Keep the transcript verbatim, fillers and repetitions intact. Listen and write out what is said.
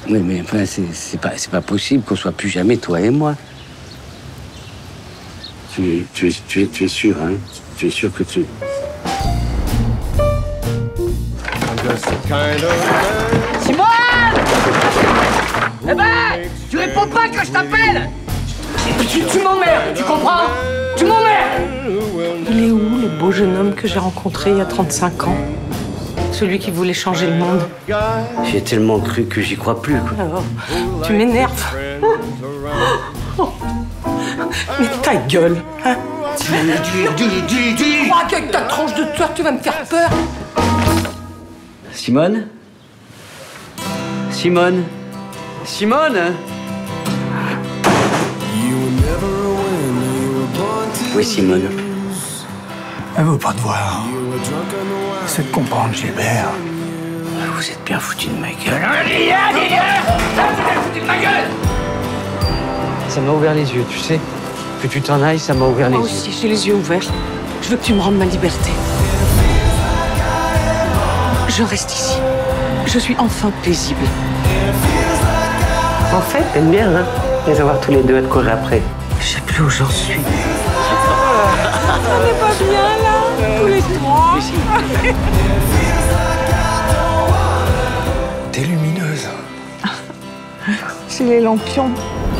Oui, mais enfin, c'est pas, pas possible qu'on soit plus jamais toi et moi. Tu, tu, es, tu, es, tu es sûr, hein? Tu es sûr que tu... Simone! Eh ben, tu réponds pas quand je t'appelle! Tu, tu m'emmerdes, tu comprends? Tu m'emmerdes! Il est où, le beau jeune homme que j'ai rencontré il y a trente-cinq ans? Celui qui voulait changer le monde. J'y ai tellement cru que j'y crois plus, quoi. Alors, tu m'énerves. Mais ta gueule, hein? Dis, dis, dis, dis! Tu crois qu'avec ta tranche de tueur, tu vas me faire peur? Simone? Simone? Simone? Oui, Simone. Elle veut pas te voir. C'est de comprendre, Gilbert. Vous êtes bien foutu de ma gueule. Dis-le, dis-le! Ça, tu t'es foutu de ma gueule! Ça m'a ouvert les yeux, tu sais. Que tu t'en ailles, ça m'a ouvert les Moi yeux. aussi, j'ai les yeux ouverts. Je veux que tu me rendes ma liberté. Je reste ici. Je suis enfin paisible. En fait, t'aimes bien, hein, les avoir tous les deux à te courir après. Je sais plus où j'en suis. On n'est pas bien, là, tous les trois. T'es lumineuse. J'ai les lampions.